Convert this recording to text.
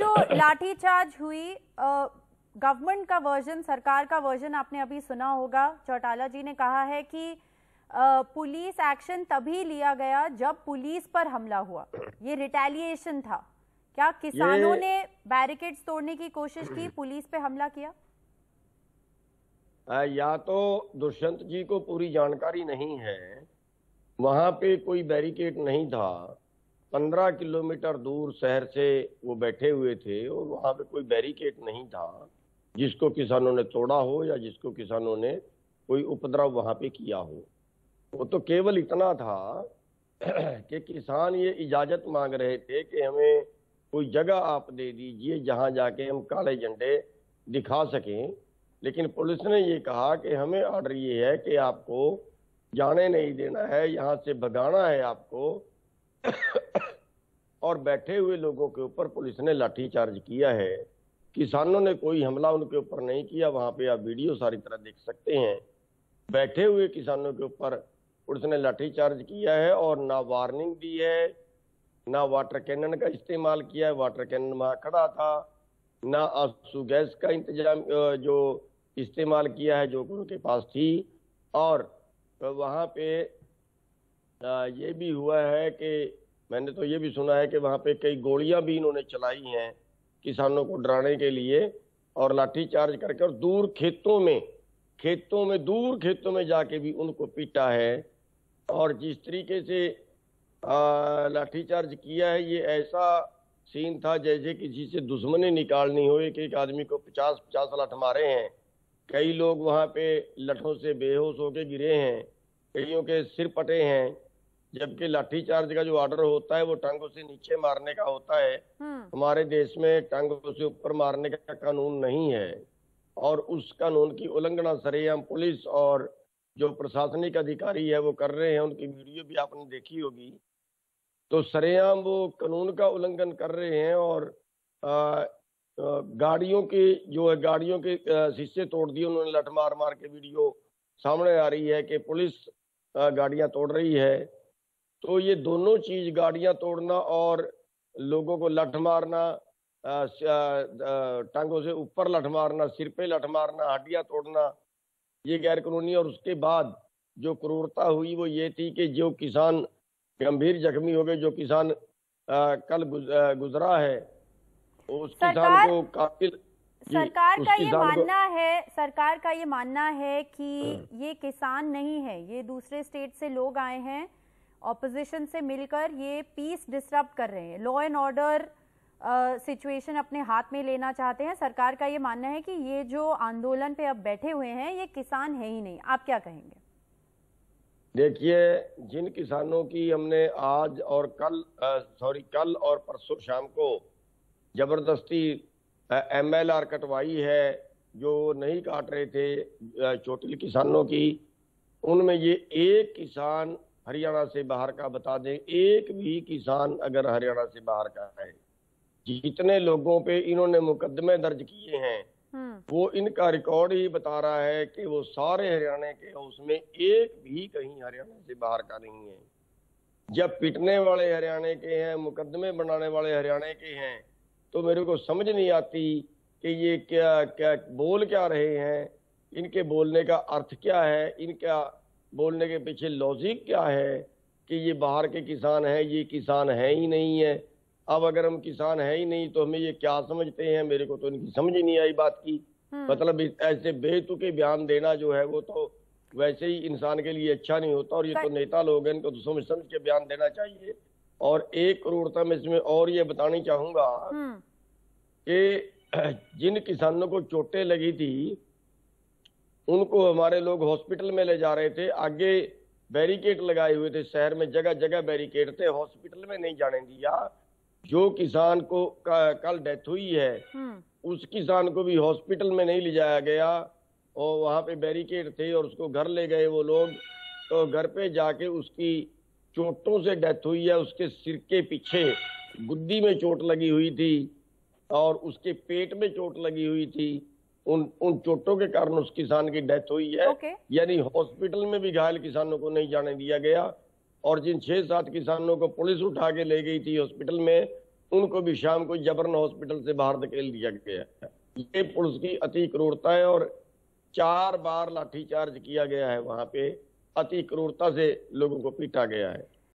जो लाठीचार्ज हुई, गवर्नमेंट का वर्जन, सरकार का वर्जन आपने अभी सुना होगा। चौटाला जी ने कहा है कि पुलिस एक्शन तभी लिया गया जब पुलिस पर हमला हुआ, ये रिटेलिएशन था। क्या किसानों ने बैरिकेड्स तोड़ने की कोशिश की, पुलिस पे हमला किया? या तो दुष्यंत जी को पूरी जानकारी नहीं है, वहां पे कोई बैरिकेड नहीं था। 15 किलोमीटर दूर शहर से वो बैठे हुए थे और वहां पे कोई बैरिकेड नहीं था जिसको किसानों ने तोड़ा हो या जिसको किसानों ने कोई उपद्रव वहां पे किया हो। वो तो केवल इतना था कि किसान ये इजाजत मांग रहे थे कि हमें कोई जगह आप दे दीजिए जहां जाके हम काले झंडे दिखा सकें। लेकिन पुलिस ने ये कहा कि हमें ऑर्डर ये है कि आपको जाने नहीं देना है, यहाँ से भगाना है आपको। और बैठे हुए लोगों के ऊपर पुलिस ने लाठीचार्ज किया है। किसानों ने कोई हमला उनके ऊपर नहीं किया। वहां पे आप वीडियो सारी तरह देख सकते हैं। बैठे हुए किसानों के ऊपर पुलिस ने लाठीचार्ज किया है और ना वार्निंग दी है, ना वाटर कैनन का इस्तेमाल किया है, वाटर कैनन वहां खड़ा था, ना आंसू गैस का इंतजाम जो इस्तेमाल किया है जो उनके पास थी। और वहां पे ये भी हुआ है कि मैंने तो ये भी सुना है कि वहां पे कई गोलियां भी इन्होंने चलाई हैं किसानों को डराने के लिए और लाठीचार्ज करके, और दूर खेतों में जाके भी उनको पीटा है। और जिस तरीके से लाठीचार्ज किया है, ये ऐसा सीन था जैसे किसी से दुश्मनी निकालनी हो। एक आदमी को 50-50 लठ मारे हैं। कई लोग वहां पे लठों से बेहोश होके गिरे हैं, कईयों के सिर पटे हैं। जबकि लाठीचार्ज का जो ऑर्डर होता है वो टांगों से नीचे मारने का होता है। हमारे देश में टांगों से ऊपर मारने का कानून नहीं है और उस कानून की उल्लंघना सरेआम पुलिस और जो प्रशासनिक अधिकारी है वो कर रहे हैं। उनकी वीडियो भी आपने देखी होगी। तो सरेआम वो कानून का उल्लंघन कर रहे हैं और गाड़ियों के शीशे तोड़ दिए उन्होंने। लठ मार मार के वीडियो सामने आ रही है कि पुलिस गाड़ियां तोड़ रही है। तो ये दोनों चीज, गाड़ियां तोड़ना और लोगों को लठ मारना, टांगों से ऊपर लठ मारना, सिर पे लठ मारना, हड्डियां तोड़ना, ये गैर कानूनी। और उसके बाद जो क्रूरता हुई वो ये थी कि जो किसान गंभीर जख्मी हो गए, जो किसान कल गुजरा है, उस किसान को कातिल। सरकार का ये मानना है कि ये किसान नहीं है, ये दूसरे स्टेट से लोग आए हैं, ऑपोजिशन से मिलकर ये पीस डिस्टर्ब कर रहे हैं, लॉ एंड ऑर्डर सिचुएशन अपने हाथ में लेना चाहते हैं। सरकार का ये मानना है कि ये जो आंदोलन पे अब बैठे हुए हैं ये किसान है ही नहीं। आप क्या कहेंगे? देखिए, जिन किसानों की हमने आज और कल और परसों शाम को जबरदस्ती MLR कटवाई है, जो नहीं काट रहे थे चोटिल किसानों की, उनमें ये एक किसान हरियाणा से बाहर का बता दें, एक भी किसान अगर हरियाणा से बाहर का है। जितने लोगों पे इन्होंने मुकदमे दर्ज किए हैं वो इनका रिकॉर्ड ही बता रहा है कि वो सारे हरियाणा के, उसमें एक भी कहीं हरियाणा से बाहर का नहीं है। जब पिटने वाले हरियाणा के हैं, मुकदमे बनाने वाले हरियाणा के हैं, तो मेरे को समझ नहीं आती कि ये क्या बोल क्या रहे हैं, इनके बोलने का अर्थ क्या है, इनका बोलने के पीछे लॉजिक क्या है कि ये बाहर के किसान हैं, ये किसान है ही नहीं है। अब अगर हम किसान है ही नहीं तो हमें ये क्या समझते हैं? मेरे को तो इनकी समझ ही नहीं आई बात की। मतलब ऐसे बेतुके बयान देना जो है वो तो वैसे ही इंसान के लिए अच्छा नहीं होता। और ये तो नेता लोग हैं, इनको तो समझ समझ के बयान देना चाहिए। और एक क्रूरता में इसमें और ये बतानी चाहूंगा कि जिन किसानों को चोटें लगी थी उनको हमारे लोग हॉस्पिटल में ले जा रहे थे। आगे बैरिकेड लगाए हुए थे, शहर में जगह जगह बैरिकेड थे, हॉस्पिटल में नहीं जाने दिया। जो किसान को कल डेथ हुई है उस किसान को भी हॉस्पिटल में नहीं ले जाया गया और वहां पे बैरिकेड थे और उसको घर ले गए वो लोग। तो घर पे जाके उसकी चोटों से डेथ हुई है। उसके सिर के पीछे गुद्दी में चोट लगी हुई थी और उसके पेट में चोट लगी हुई थी। उन चोटों के कारण उस किसान की डेथ हुई है। यानी हॉस्पिटल में भी घायल किसानों को नहीं जाने दिया गया। और जिन 6-7 किसानों को पुलिस उठा के ले गई थी हॉस्पिटल में, उनको भी शाम को जबरन हॉस्पिटल से बाहर धकेल दिया गया है। ये पुलिस की अति क्रूरता है और 4 बार लाठीचार्ज किया गया है, वहां पे अति क्रूरता से लोगों को पीटा गया है।